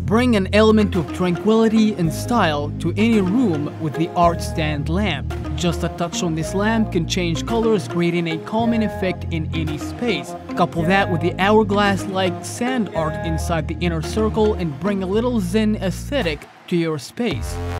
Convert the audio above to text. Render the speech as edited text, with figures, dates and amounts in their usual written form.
Bring an element of tranquility and style to any room with the art stand lamp. Just a touch on this lamp can change colors, creating a calming effect in any space. Couple that with the hourglass-like sand art inside the inner circle and bring a little zen aesthetic to your space.